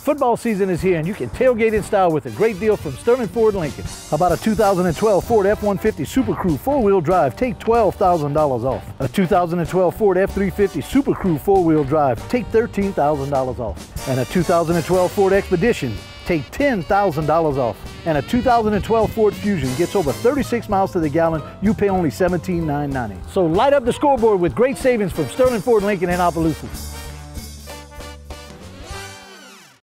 Football season is here and you can tailgate in style with a great deal from Sterling Ford Lincoln. How about a 2012 Ford F-150 Super Crew 4-wheel drive? Take $12,000 off. A 2012 Ford F-350 Super Crew 4-wheel drive? Take $13,000 off. And a 2012 Ford Expedition? Take $10,000 off. And a 2012 Ford Fusion gets over 36 miles to the gallon. You pay only $17,990. So light up the scoreboard with great savings from Sterling Ford Lincoln in Opelousas.